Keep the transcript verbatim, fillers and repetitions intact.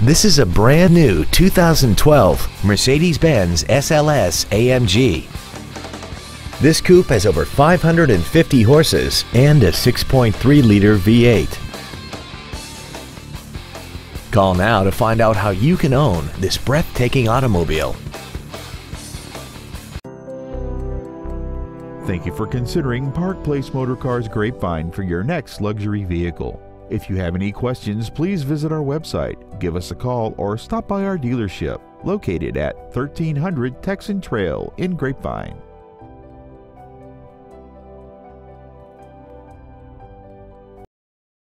This is a brand new two thousand twelve Mercedes-Benz S L S A M G. This coupe has over five hundred fifty horses and a six point three liter V eight. Call now to find out how you can own this breathtaking automobile. Thank you for considering Park Place Motorcars Grapevine for your next luxury vehicle. If you have any questions, please visit our website, give us a call, or stop by our dealership located at thirteen hundred Texan Trail in Grapevine.